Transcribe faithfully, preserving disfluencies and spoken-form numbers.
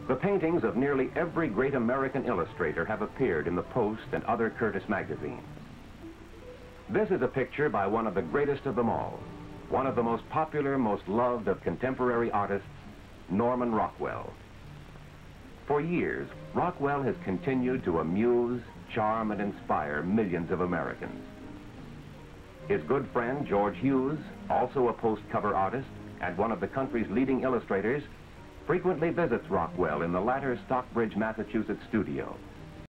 The paintings of nearly every great American illustrator have appeared in the Post and other Curtis magazines. This is a picture by one of the greatest of them all, one of the most popular, most loved of contemporary artists, Norman Rockwell. For years, Rockwell has continued to amuse, charm, and inspire millions of Americans. His good friend, George Hughes, also a post-cover artist and one of the country's leading illustrators, frequently visits Rockwell in the latter's Stockbridge, Massachusetts studio.